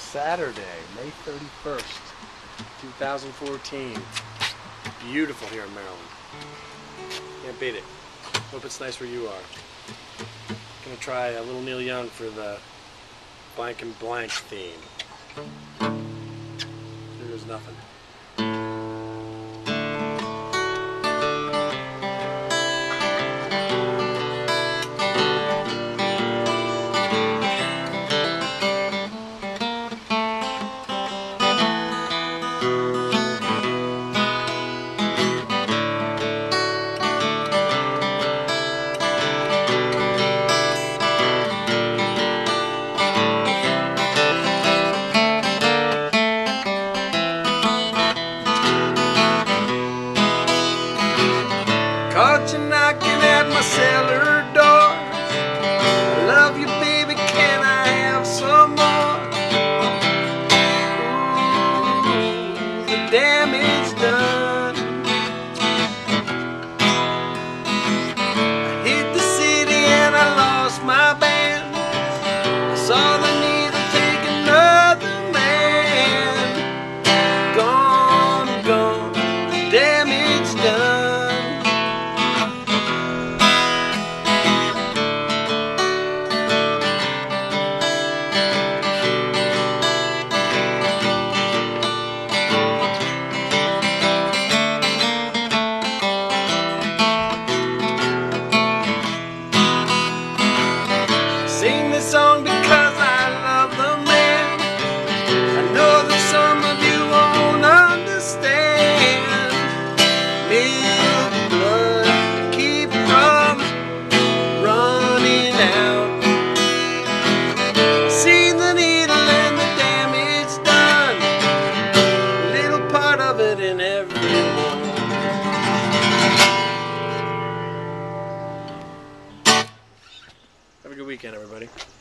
Saturday, May 31st, 2014. Beautiful here in Maryland. Can't beat it. Hope it's nice where you are. Gonna try a little Neil Young for the blank and blank theme. There's nothing. Caught you knocking at my cellar door. I love you, baby, can I have some more? Ooh, the damage done. I hit the city and I lost my band. I saw the need to take another man. Gone, gone, the damage done. Sing this song because I love the man. I know that some of you won't understand. Milk blood, keep from running out. See the needle and the damage done. A little part of it in everyone. Have a good weekend, everybody.